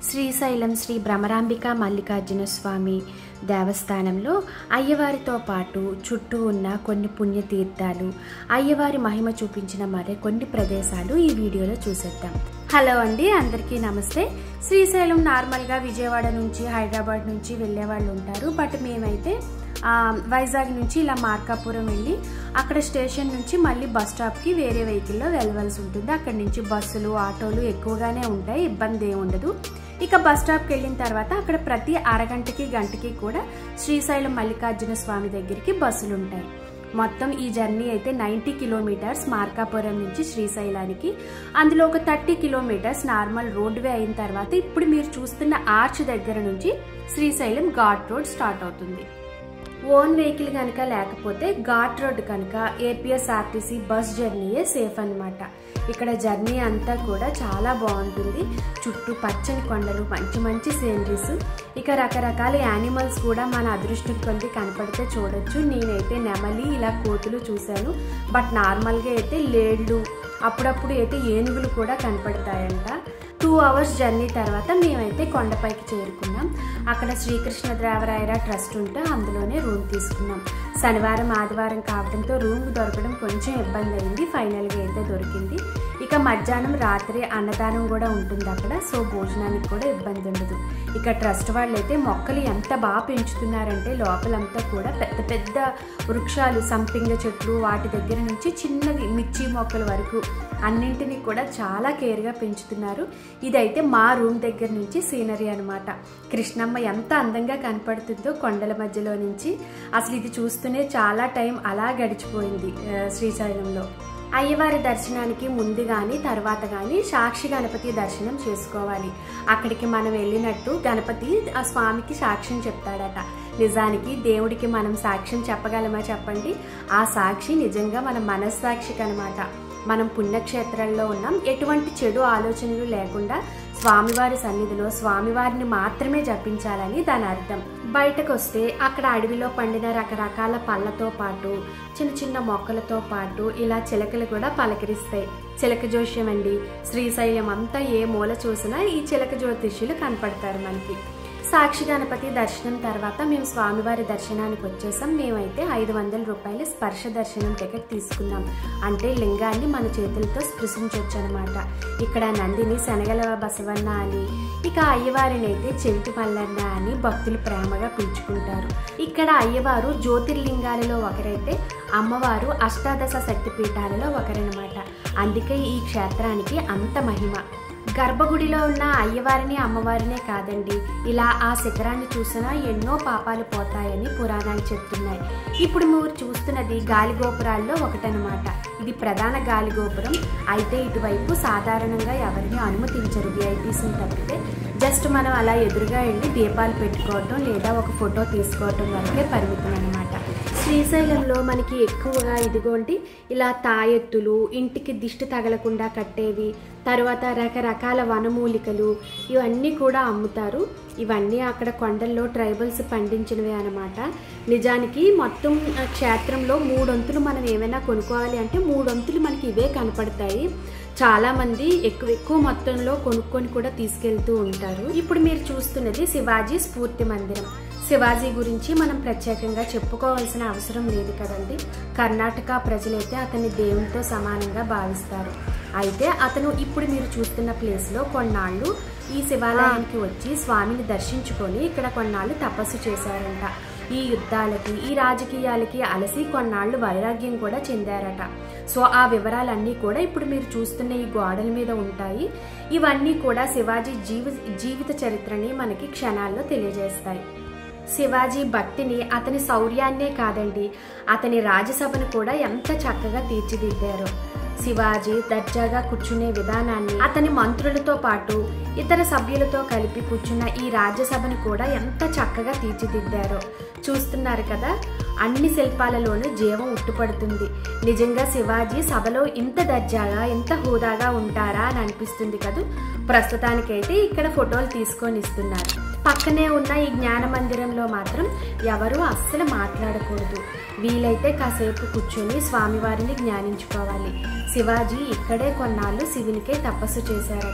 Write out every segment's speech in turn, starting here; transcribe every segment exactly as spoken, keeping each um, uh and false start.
శ్రీశైలం శ్రీ భ్రమరాంబిక మల్లికార్జున స్వామి దేవస్థానంలో అయ్యవారితో పాటు చుట్టూ ఉన్న కొన్ని పుణ్యతీర్థాలు, అయ్యవారి మహిమ చూపించిన మరే కొన్ని ప్రదేశాలు ఈ వీడియోలో చూసేద్దాం. హలో అండి, అందరికీ నమస్తే. శ్రీశైలం నార్మల్గా విజయవాడ నుంచి హైదరాబాద్ నుంచి వెళ్ళే వాళ్ళు ఉంటారు. బట్ మేమైతే వైజాగ్ నుంచి ఇలా మార్కాపురం వెళ్ళి అక్కడ స్టేషన్ నుంచి మళ్ళీ బస్ స్టాప్కి వేరే వెహికల్లో వెళ్ళవలసి ఉంటుంది. అక్కడి నుంచి బస్సులు ఆటోలు ఎక్కువగానే ఉంటాయి, ఇబ్బంది ఏమి ఉండదు. ఇక బస్ స్టాప్కి వెళ్ళిన తర్వాత అక్కడ ప్రతి అరగంటకి గంటకి కూడా శ్రీశైలం మల్లికార్జున స్వామి దగ్గరికి బస్సులు ఉంటాయి. మొత్తం ఈ జర్నీ అయితే నైంటీ కిలోమీటర్స్ మార్కాపురం నుంచి శ్రీశైలానికి. అందులో ఒక థర్టీ కిలోమీటర్స్ నార్మల్ రోడ్వే అయిన తర్వాత ఇప్పుడు మీరు చూస్తున్న ఆర్చ్ దగ్గర నుంచి శ్రీశైలం ఘాట్ రోడ్ స్టార్ట్ అవుతుంది. ఓన్ వెహికల్ కనుక లేకపోతే ఘాట్ రోడ్ కనుక ఏపీఎస్ఆర్టీసీ బస్ జర్నీయే సేఫ్ అనమాట. ఇక్కడ జర్నీ అంతా కూడా చాలా బాగుంటుంది. చుట్టూ పచ్చని కొండలు, మంచి మంచి సీనరీస్, ఇక రకరకాల యానిమల్స్ కూడా మన అదృష్టం కొద్ది కనపడితే చూడొచ్చు. నేనైతే నెమలి ఇలా కోతులు చూశాను. బట్ నార్మల్గా అయితే లేళ్ళు, అప్పుడప్పుడు అయితే ఏనుగులు కూడా కనపడతాయంట. టూ అవర్స్ జర్నీ తర్వాత మేమైతే కొండపైకి చేరుకున్నాం. అక్కడ శ్రీకృష్ణదేవరాయల ట్రస్ట్ ఉంటే అందులోనే రూమ్ తీసుకున్నాం. శనివారం ఆదివారం కావడంతో రూమ్ దొరకడం కొంచెం ఇబ్బంది అయింది. ఫైనల్గా అయితే దొరికింది. ఇక మధ్యాహ్నం రాత్రి అన్నదానం కూడా ఉంటుంది అక్కడ, సో భోజనానికి కూడా ఇబ్బంది ఉండదు. ఇక ట్రస్ట్ వాళ్ళు అయితే మొక్కలు ఎంత బాగా పెంచుతున్నారంటే లోపలంతా కూడా పెద్ద పెద్ద వృక్షాలు, సంపింగ చెట్లు, వాటి దగ్గర నుంచి చిన్నవి మిర్చి మొక్కల వరకు అన్నింటినీ కూడా చాలా కేర్గా పెంచుతున్నారు. ఇదైతే మా రూమ్ దగ్గర నుంచి సీనరీ అనమాట. కృష్ణమ్మ ఎంత అందంగా కనపడుతుందో కొండల మధ్యలో నుంచి. అసలు ఇది చూస్తూనే చాలా టైం అలా గడిచిపోయింది. శ్రీశైలంలో అయ్యవారి దర్శనానికి ముందు కానీ తర్వాత కానీ సాక్షి గణపతి దర్శనం చేసుకోవాలి. అక్కడికి మనం వెళ్ళినట్టు గణపతి ఆ స్వామికి సాక్ష్యం చెప్తాడట. నిజానికి దేవుడికి మనం సాక్ష్యం చెప్పగలమా చెప్పండి? ఆ సాక్షి నిజంగా మన మనస్సాక్షికి అనమాట. మనం పుణ్యక్షేత్రంలో ఉన్నాం, ఎటువంటి చెడు ఆలోచనలు లేకుండా స్వామివారి సన్నిధిలో స్వామివారిని మాత్రమే జపించాలని దాని అర్థం. బయటకు వస్తే అక్కడ అడవిలో పండిన రకరకాల పళ్ళతో పాటు చిన్న చిన్న మొక్కలతో పాటు ఇలా చిలకలు కూడా పలకరిస్తాయి. చిలక జోష్యం అండి. శ్రీశైలం అంతా ఏ మూల చూసినా ఈ చిలక జ్యోతిష్యులు కనపడతారు మనకి. సాక్షి గణపతి దర్శనం తర్వాత మేము స్వామివారి దర్శనానికి వచ్చేసాం. మేమైతే ఐదు వందల రూపాయలు స్పర్శ దర్శనం టికెట్ తీసుకున్నాం. అంటే లింగాన్ని మన చేతులతో స్పృశించవచ్చు అనమాట. ఇక్కడ నందిని శనగల బసవన్న అని, ఇక అయ్యవారిని అయితే చెవిటి మల్లన్న అని భక్తులు ప్రేమగా పిలుచుకుంటారు. ఇక్కడ అయ్యవారు జ్యోతిర్లింగాలలో ఒకరైతే అమ్మవారు అష్టాదశ శక్తిపీఠాలలో ఒకరనమాట. అందుకే ఈ క్షేత్రానికి అంత మహిమ. గర్భగుడిలో ఉన్న అయ్యవారిని అమ్మవారినే కాదండి, ఇలా ఆ శిఖరాన్ని చూసినా ఎన్నో పాపాలు పోతాయని పురాణాలు చెప్తున్నాయి. ఇప్పుడు మీరు చూస్తున్నది గాలిగోపురాల్లో ఒకటనమాట. ఇది ప్రధాన గాలిగోపురం. అయితే ఇటువైపు సాధారణంగా ఎవరిని అనుమతించరు, విఐపీస్ని తప్పితే. జస్ట్ మనం అలా ఎదురుగా వెళ్ళి దీపాలు పెట్టుకోవటం లేదా ఒక ఫోటో తీసుకోవటం వరకే పరిమితం అనమాట. శ్రీశైలంలో మనకి ఎక్కువగా ఇదిగోండి ఇలా తాయెత్తులు, ఇంటికి దిష్టి తగలకుండా కట్టేవి, తర్వాత రకరకాల వనమూలికలు, ఇవన్నీ కూడా అమ్ముతారు. ఇవన్నీ అక్కడ కొండల్లో ట్రైబల్స్ పండించినవే అనమాట. నిజానికి మొత్తం క్షేత్రంలో మూడొంతులు మనం ఏమైనా కొనుక్కోవాలి అంటే మూడొంతులు మనకి ఇవే కనపడతాయి. చాలామంది ఎక్కువ ఎక్కువ మొత్తంలో కొనుక్కొని కూడా తీసుకెళ్తూ ఉంటారు. ఇప్పుడు మీరు చూస్తున్నది శివాజీ స్ఫూర్తి మందిరం. శివాజీ గురించి మనం ప్రత్యేకంగా చెప్పుకోవాల్సిన అవసరం లేదు కదండి. కర్ణాటక ప్రజలైతే అతన్ని దేవునితో సమానంగా భావిస్తారు. అయితే అతను ఇప్పుడు మీరు చూస్తున్న ప్లేస్లో కొన్నాళ్ళు ఈ శివాలయానికి వచ్చి స్వామిని దర్శించుకొని ఇక్కడ కొన్నాళ్ళు తపస్సు చేశారంట. ఈ యుద్ధాలకి, ఈ రాజకీయాలకి అలసి కొన్నాళ్ళు వైరాగ్యం కూడా చెందారట. సో ఆ వివరాలన్నీ కూడా ఇప్పుడు మీరు చూస్తున్న ఈ గోడల మీద ఉంటాయి. ఇవన్నీ కూడా శివాజీ జీవి జీవిత చరిత్రని మనకి క్షణాల్లో తెలియజేస్తాయి. శివాజీ భక్తిని, అతని శౌర్యాన్నే కాదండి, అతని రాజ్యసభను కూడా ఎంత చక్కగా తీర్చిదిద్దారో. శివాజీ దర్జాగా కూర్చునే విధానాన్ని, అతని మంత్రులతో పాటు ఇతర సభ్యులతో కలిపి కూర్చున్న ఈ రాజ్యసభను కూడా ఎంత చక్కగా తీర్చిదిద్దారో చూస్తున్నారు కదా. అన్ని శిల్పాలలోనూ జీవం ఉట్టుపడుతుంది. నిజంగా శివాజీ సభలో ఇంత దర్జాగా, ఇంత హోదాగా ఉంటారా అని అనిపిస్తుంది కదా. ప్రస్తుతానికైతే ఇక్కడ ఫోటోలు తీసుకొని ఇస్తున్నారు. పక్కనే ఉన్న ఈ జ్ఞాన మందిరంలో మాత్రం ఎవరూ అస్సలు మాట్లాడకూడదు. వీలైతే కాసేపు కూర్చొని స్వామివారిని జ్ఞానించుకోవాలి. శివాజీ ఇక్కడే కొన్నాళ్ళు శివునికే తపస్సు చేశారట.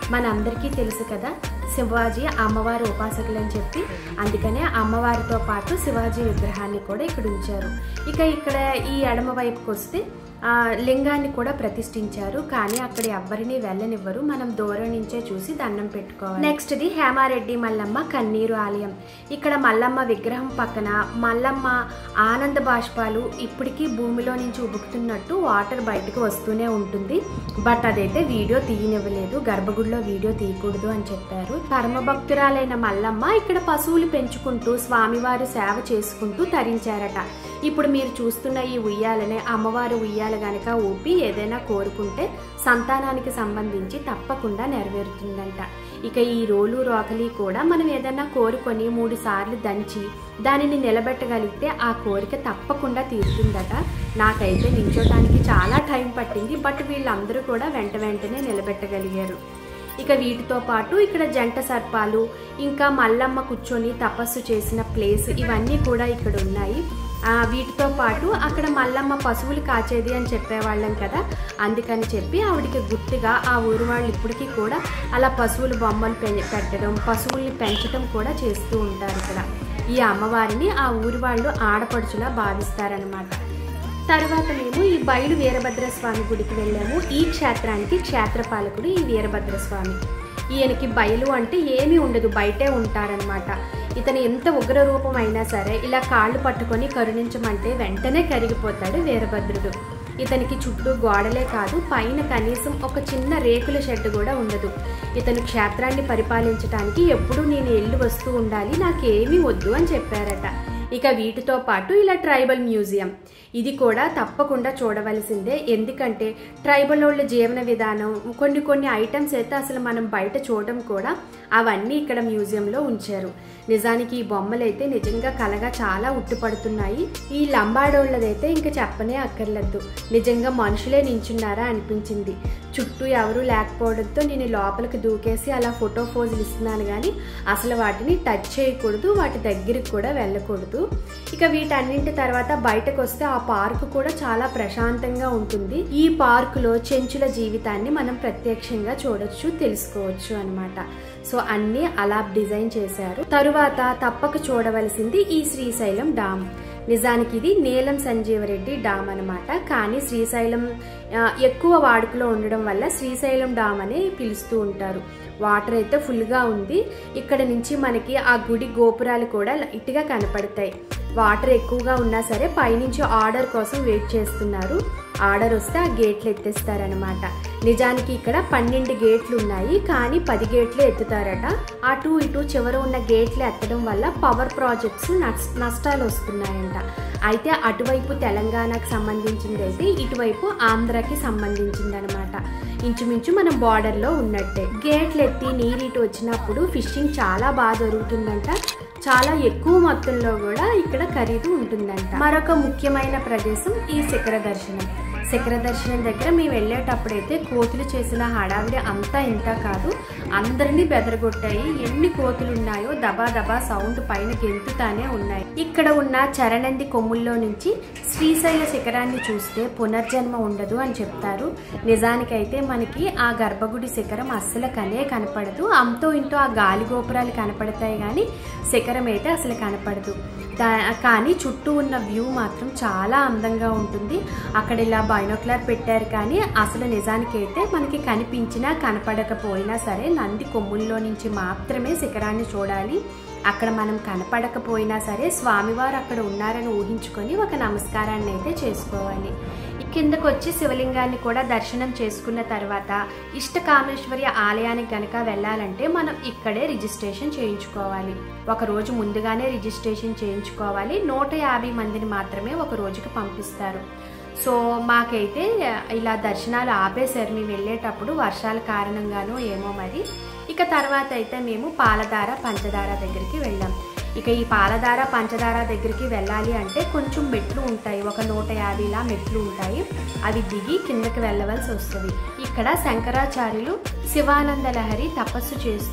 మనందరికీ తెలుసు కదా శివాజీ అమ్మవారి ఉపాసకులు అని చెప్పి, అందుకనే అమ్మవారితో పాటు శివాజీ విగ్రహాన్ని కూడా ఇక్కడ ఉంచారు. ఇక ఇక్కడ ఈ ఎడమ వైపుకి వస్తే ఆ లింగాన్ని కూడా ప్రతిష్ఠించారు, కానీ అక్కడ ఎవరిని వెళ్ళనివ్వరు, మనం దూరం నుంచే చూసి దండం పెట్టుకోవాలి. నెక్స్ట్ ది హేమారెడ్డి మల్లమ్మ కన్నీరు ఆలయం. ఇక్కడ మల్లమ్మ విగ్రహం పక్కన మల్లమ్మ ఆనంద బాష్పాలు ఇప్పటికీ భూమిలో నుంచి ఉబుకుతున్నట్టు వాటర్ బయటకు వస్తూనే ఉంటుంది. బట్ అదైతే వీడియో తీయనివ్వలేదు, గర్భగుడిలో వీడియో తీయకూడదు అని చెప్పారు. పరమభక్తురాలైన మల్లమ్మ ఇక్కడ పశువులు పెంచుకుంటూ స్వామివారి సేవ చేసుకుంటూ తరించారట. ఇప్పుడు మీరు చూస్తున్న ఈ ఉయ్యాలనే అమ్మవారి ఉయ్యాల గనక ఊపి ఏదైనా కోరుకుంటే సంతానానికి సంబంధించి తప్పకుండా నెరవేరుతుందంట. ఇక ఈ రోలు రోకలి కూడా మనం ఏదైనా కోరుకొని మూడు సార్లు దంచి దానిని నిలబెట్టగలిగితే ఆ కోరిక తప్పకుండా తీరుతుందట. నాకైతే నిల్చోటానికి చాలా టైం పట్టింది, బట్ వీళ్ళందరూ కూడా వెంట వెంటనే నిలబెట్టగలిగారు. ఇక వీటితో పాటు ఇక్కడ జంట సర్పాలు, ఇంకా మల్లమ్మ కూర్చొని తపస్సు చేసిన ప్లేస్, ఇవన్నీ కూడా ఇక్కడ ఉన్నాయి. వీటితో పాటు అక్కడ మల్లమ్మ పశువులు కాచేది అని చెప్పేవాళ్ళం కదా, అందుకని చెప్పి ఆవిడికి గుర్తుగా ఆ ఊరు వాళ్ళు ఇప్పటికీ కూడా అలా పశువులు బొమ్మలు పెట్టడం, పశువుల్ని పెంచడం కూడా చేస్తూ ఉంటారు. ఇక్కడ ఈ అమ్మవారిని ఆ ఊరి వాళ్ళు ఆడపడుచులా భావిస్తారనమాట. తర్వాత మేము ఈ బయలు వీరభద్రస్వామి గుడికి వెళ్ళాము. ఈ క్షేత్రానికి క్షేత్రపాలకుడు ఈ వీరభద్రస్వామి. ఈయనకి బయలు అంటే ఏమీ ఉండదు, బయటే ఉంటారనమాట. ఇతను ఎంత ఉగ్ర రూపం అయినా సరే ఇలా కాళ్ళు పట్టుకొని కరుణించమంటే వెంటనే కరిగిపోతాడు వీరభద్రుడు. ఇతనికి చుట్టూ గోడలే కాదు, పైన కనీసం ఒక చిన్న రేకుల షెడ్ కూడా ఉండదు. ఇతను క్షేత్రాన్ని పరిపాలించడానికి ఎప్పుడూ నేను వెళ్ళి వస్తూ ఉండాలి, నాకేమీ వద్దు అని చెప్పారట. ఇక వీటితో పాటు ఇలా ట్రైబల్ మ్యూజియం, ఇది కూడా తప్పకుండా చూడవలసిందే. ఎందుకంటే ట్రైబల్ వాళ్ళ జీవన విధానం, కొన్ని కొన్ని ఐటమ్స్ అయితే అసలు మనం బయట చూడడం కూడా, అవన్నీ ఇక్కడ మ్యూజియంలో ఉంచారు. నిజానికి ఈ బొమ్మలు అయితే నిజంగా కలగా చాలా ఉట్టిపడుతున్నాయి. ఈ లంబాడోళ్ళదైతే ఇంకా చెప్పనే అక్కర్లేదు, నిజంగా మనుషులే నించున్నారా అనిపించింది. చుట్టూ ఎవరూ లేకపోవడంతో నేను లోపలికి దూకేసి అలా ఫోటో పోజులు ఇస్తున్నాను, కానీ అసలు వాటిని టచ్ చేయకూడదు, వాటి దగ్గరికి కూడా వెళ్ళకూడదు. ఇక వీటన్నింటి తర్వాత బయటకు వస్తే ఆ పార్కు కూడా చాలా ప్రశాంతంగా ఉంటుంది. ఈ పార్కులో చెంచుల జీవితాన్ని మనం ప్రత్యక్షంగా చూడొచ్చు, తెలుసుకోవచ్చు అనమాట. సో అన్ని అలా డిజైన్ చేశారు. తరువాత తప్పక చూడవలసింది ఈ శ్రీశైలం డామ్. నిజానికి ఇది నీలం సంజీవరెడ్డి డామ్ అనమాట, కానీ శ్రీశైలం ఎక్కువ వాడుకలో ఉండడం వల్ల శ్రీశైలం డామ్ అని పిలుస్తూ ఉంటారు. వాటర్ అయితే ఫుల్గా ఉంది. ఇక్కడ నుంచి మనకి ఆ గుడి గోపురాలు కూడా లైట్గా కనపడతాయి. వాటర్ ఎక్కువగా ఉన్నా సరే పైనుంచి ఆర్డర్ కోసం వెయిట్ చేస్తున్నారు. ఆర్డర్ వస్తే ఆ గేట్లు ఎత్తేస్తారనమాట. నిజానికి ఇక్కడ పన్నెండు గేట్లు ఉన్నాయి, కానీ పది గేట్లు ఎత్తుతారట. అటు ఇటు చివర ఉన్న గేట్లు ఎత్తడం వల్ల పవర్ ప్రాజెక్ట్స్ నష్టాలు వస్తున్నాయంట. అయితే అటువైపు తెలంగాణకు సంబంధించింది అయితే, ఇటువైపు ఆంధ్రాకి సంబంధించింది అనమాట. ఇంచుమించు మనం బార్డర్లో ఉన్నట్టే. గేట్లు ఎత్తి నీరు ఇటు వచ్చినప్పుడు ఫిషింగ్ చాలా బాగా జరుగుతుందంట. చాలా ఎక్కువ మొత్తంలో కూడా ఇక్కడ ఖరీదు ఉంటుందంట. మరొక ముఖ్యమైన ప్రదేశం ఈ శిఖర దర్శనం. శిఖర దర్శనం దగ్గర మేము వెళ్ళేటప్పుడైతే కోతులు చేసిన హడావిడి అంతా ఇంత కాదు, అందరినీ బెదరగొట్టాయి. ఎన్ని కోతులు ఉన్నాయో దబా దబా సౌండ్ పైన గెంతుతానే ఉన్నాయి. ఇక్కడ ఉన్న చరణంది కొమ్ముల్లో నుంచి శ్రీశైల శిఖరాన్ని చూస్తే పునర్జన్మ ఉండదు అని చెప్తారు. నిజానికైతే మనకి ఆ గర్భగుడి శిఖరం అస్సలు కనే కనపడదు. అంతో ఇంతో ఆ గాలి గోపురాలు కనపడతాయి, కానీ శిఖరం అయితే అసలు కనపడదు. దా కానీ చుట్టూ ఉన్న వ్యూ మాత్రం చాలా అందంగా ఉంటుంది. అక్కడ ఇలా బైనోక్యులర్ పెట్టారు, కానీ అసలు నిజానికైతే మనకి కనిపించినా కనపడకపోయినా సరే నంది కొమ్ముల్లో నుంచి మాత్రమే శిఖరాన్ని చూడాలి. అక్కడ మనం కనపడకపోయినా సరే స్వామివారు అక్కడ ఉన్నారని ఊహించుకొని ఒక నమస్కారాన్ని అయితే చేసుకోవాలి. కిందకు వచ్చి శివలింగాన్ని కూడా దర్శనం చేసుకున్న తర్వాత ఇష్టకామేశ్వరి ఆలయానికి కనుక వెళ్ళాలంటే మనం ఇక్కడే రిజిస్ట్రేషన్ చేయించుకోవాలి. ఒక రోజు ముందుగానే రిజిస్ట్రేషన్ చేయించుకోవాలి. నూట యాభై మందిని మాత్రమే ఒక రోజుకి పంపిస్తారు. సో మాకైతే ఇలా దర్శనాలు ఆపేశారు మేము వెళ్ళేటప్పుడు, వర్షాల కారణంగానో ఏమో మరి. ఇక తర్వాత అయితే మేము పాలధార పంచదార దగ్గరికి వెళ్ళాం. ఇక ఈ పాలధార పంచదార దగ్గరికి వెళ్ళాలి అంటే కొంచెం మెట్లు ఉంటాయి, ఒక నూట యాభైలా మెట్లు ఉంటాయి. అవి దిగి కిందకి వెళ్ళవలసి వస్తుంది. ఇక్కడ శంకరాచార్యులు శివానంద లహరి తపస్సు చేస్తూ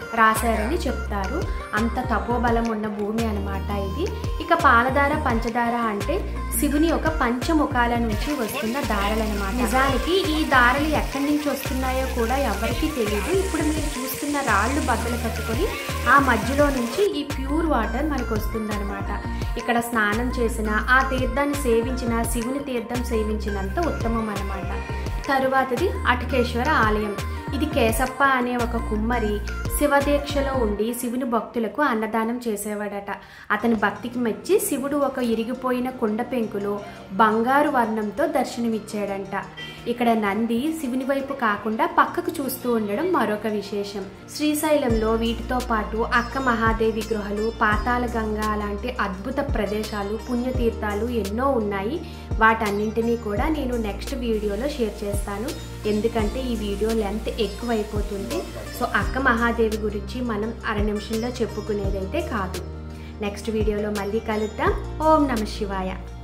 రాశారని చెప్తారు. అంత తపోబలం ఉన్న భూమి అన్నమాట ఇది. ఇక పాలధార పంచదార అంటే శివుని యొక్క పంచముఖాల నుంచి వస్తున్న దారలు అన్నమాట. నిజానికి ఈ దారలు ఎక్కడి నుంచి వస్తున్నాయో కూడా ఎవరికీ తెలియదు. ఇప్పుడు మీరు చూస్తున్న రాళ్ళు బద్దలు కట్టుకొని ఆ మధ్యలో నుంచి ఈ ప్యూర్ వాటర్ మనకు వస్తుందన్నమాట. ఇక్కడ స్నానం చేసిన ఆ తీర్థాన్ని సేవించిన శివుని తీర్థం సేవించినంత ఉత్తమం అన్నమాట. తరువాతది అటకేశ్వర ఆలయం. ఇది కేశప్ప అనే ఒక కుమ్మరి శివదీక్షలో ఉండి శివుని భక్తులకు అన్నదానం చేసేవాడట. అతని భక్తికి మెచ్చి శివుడు ఒక ఇరిగిపోయిన కుండ పెంకులో బంగారు వర్ణంతో దర్శనమిచ్చాడంట. ఇక్కడ నంది శివుని వైపు కాకుండా పక్కకు చూస్తూ ఉండడం మరొక విశేషం. శ్రీశైలంలో వీటితో పాటు అక్క మహాదేవి గృహలు, పాతాళ గంగా లాంటి అద్భుత ప్రదేశాలు, పుణ్యతీర్థాలు ఎన్నో ఉన్నాయి. వాటన్నింటినీ కూడా నేను నెక్స్ట్ వీడియోలో షేర్ చేస్తాను. ఎందుకంటే ఈ వీడియో లెంత్ ఎక్కువైపోతుంది. సో అక్క మహాదేవి గురించి మనం అర నిమిషంలో చెప్పుకునేదైతే కాదు. నెక్స్ట్ వీడియోలో మళ్ళీ కలుద్దాం. ఓం నమః శివాయ.